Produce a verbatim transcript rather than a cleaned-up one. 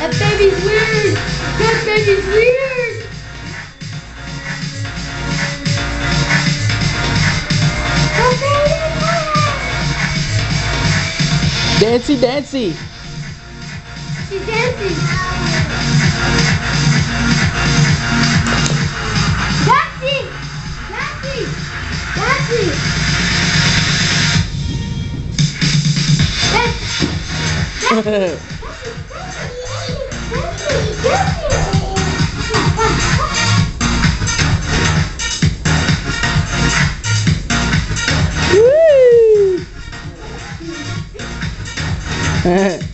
That baby's weird. That baby's weird. Dancy, dancy. She's dancing. Dancing. Dancing. Dancing. Dancing. Woo!